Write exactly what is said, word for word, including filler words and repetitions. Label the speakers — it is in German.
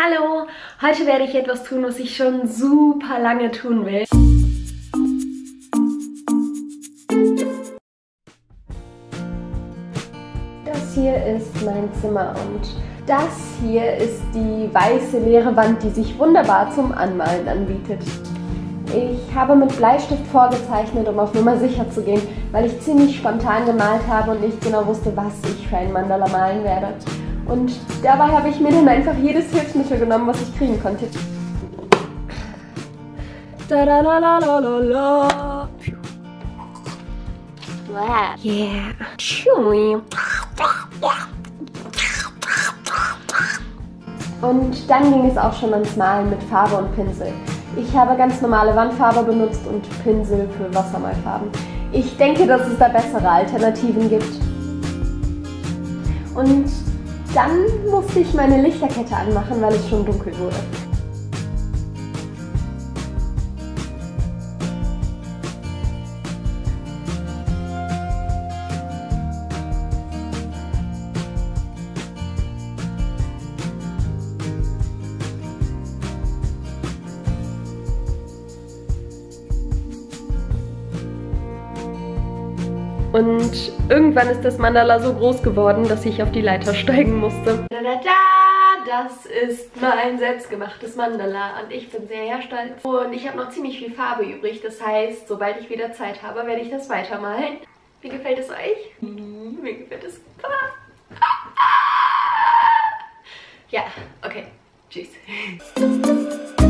Speaker 1: Hallo! Heute werde ich etwas tun, was ich schon super lange tun will. Das hier ist mein Zimmer und das hier ist die weiße leere Wand, die sich wunderbar zum Anmalen anbietet. Ich habe mit Bleistift vorgezeichnet, um auf Nummer sicher zu gehen, weil ich ziemlich spontan gemalt habe und nicht genau wusste, was ich für ein Mandala malen werde. Und dabei habe ich mir dann einfach jedes Hilfsmittel genommen, was ich kriegen konnte. Da da da da da da da. Yeah. Und dann ging es auch schon ans Malen mit Farbe und Pinsel. Ich habe ganz normale Wandfarbe benutzt und Pinsel für Wassermalfarben. Ich denke, dass es da bessere Alternativen gibt. Und dann musste ich meine Lichterkette anmachen, weil es schon dunkel wurde. Und irgendwann ist das Mandala so groß geworden, dass ich auf die Leiter steigen musste. Da, da, da, das ist mein selbstgemachtes Mandala und ich bin sehr stolz. Und ich habe noch ziemlich viel Farbe übrig, das heißt, sobald ich wieder Zeit habe, werde ich das weitermalen. Wie gefällt es euch? Mhm, mir gefällt es super. Ja, okay. Tschüss.